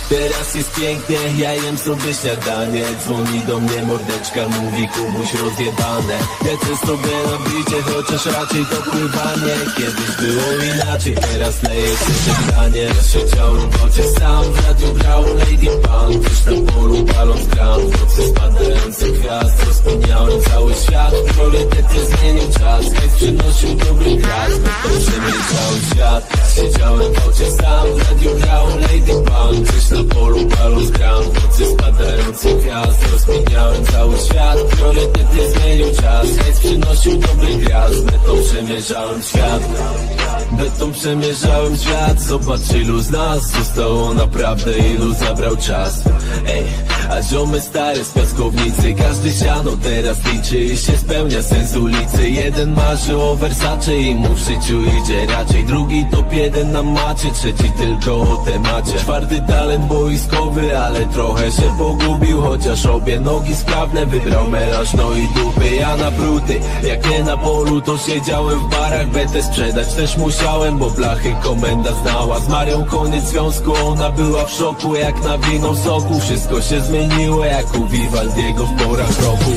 Teraz jest pięknie, ja jem sobie śniadanie. Dzwoni do mnie mordeczka, mówi Kubuś rozjebane. Lecę sobie na bicie, chociaż raczej to pływanie. Kiedyś było inaczej, teraz leje się żegnanie. Siedziałem w wodzie sam, w radiu grał Lady Pan. Gdzieś na polu balon gram, w nocy spadający gwiazd. Rozkminiałem cały świat, priorytety zmienił czas. Hejs przynosił dobry gras, to przemierzałem świat. Siedziałem w wodzie sam, w radiu grał Lady Pan. Gdzieś na polu balon gram, w nocy spadający gwiazd. Rozkminiałem cały świat, priorytety zmienił czas. Hejs przynosił dobry gras, betą przemierzałem świat. Betą przemierzałem świat. Zobacz ilu z nas zostało naprawdę, ilu zabrał czas. Ej, a ziomy stare z piaskownicy, każdy siano teraz liczy i się spełnia sens ulicy. Jeden marzy o Versace i mu w życiu idzie raczej. Drugi top jeden na macie, trzeci tylko o temacie. Czwarty talent boiskowy, ale trochę się pogubił. Chociaż obie nogi sprawne, wybrał melanż, no i dupy. Ja na bruty, jak nie na polu, to siedziałem w barach. Betę sprzedać też musiałem, bo blachy komenda znała. Z Marią koniec związku, ona była w szoku jak na wino w soku. Wszystko się zmieniło jak u Vivaldiego w porach roku.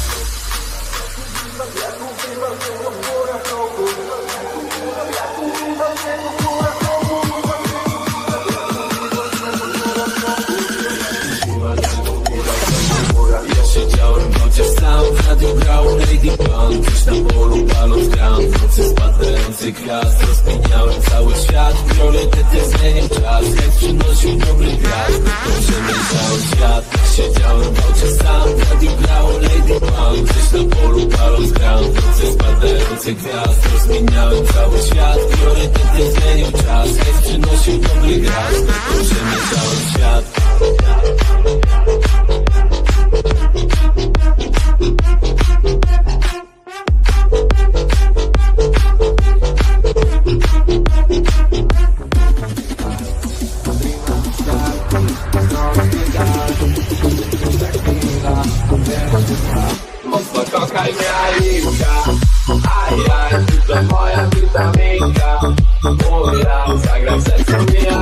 Ja siedziałem w wodzie sam, w radiu grał Lady Pan. Gdzieś na polu balon gram, w nocy spadający gwiazd. Rozkminiałem cały świat, priorytety zmienił czas. Hejs przynosił dobry gras, to przemierzałem świat. Siedziałem w wodzie sam, w radiu grał Lady Pan. Gdzieś na polu balon gram, w nocy spadający gwiazd. Rozkminiałem cały świat, priorytety zmienił czas. Hejs przynosił dobry gras, to przemierzałem świat. Mocno kochaj mnie Alicja, ajaj, ty to moja witaminka. Mój rap, zagram sercem mi